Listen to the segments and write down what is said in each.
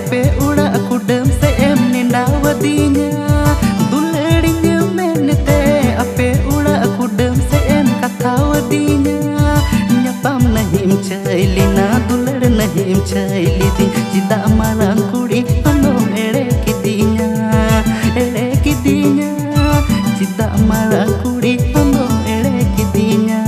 ape uda kudem se em nindawadinya duladinya menete ape uda kudem se em kathawadinya nyapam nahim chailina dulad nahim chailidi jida marang kudi andom ere kidinya jida marang kudi andom ere kidinya.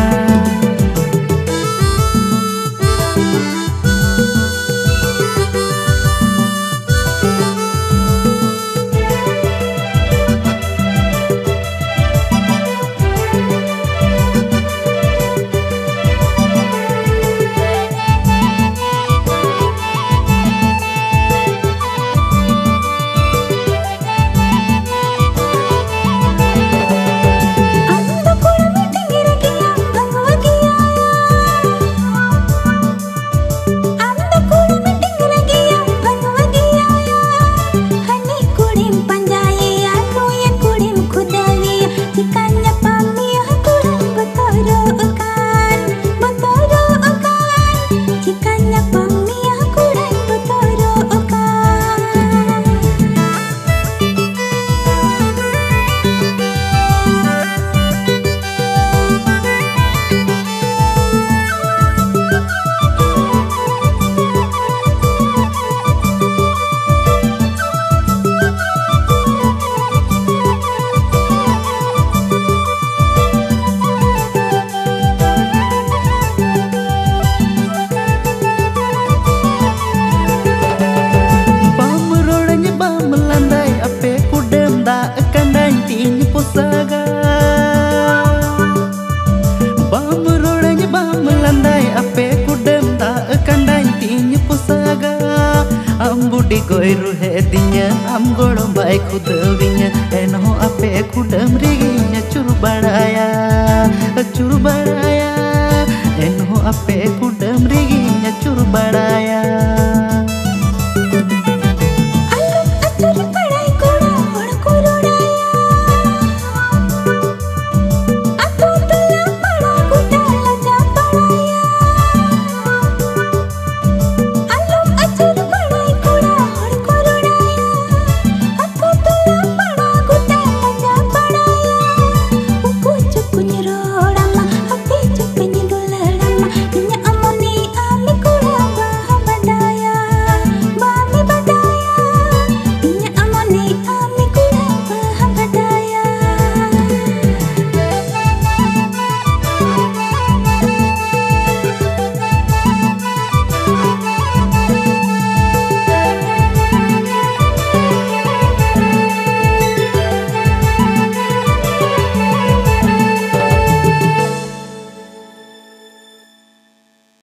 Ambudi goiru hedinya am golom bai kudawinya eno ape kudam riginya chur badaya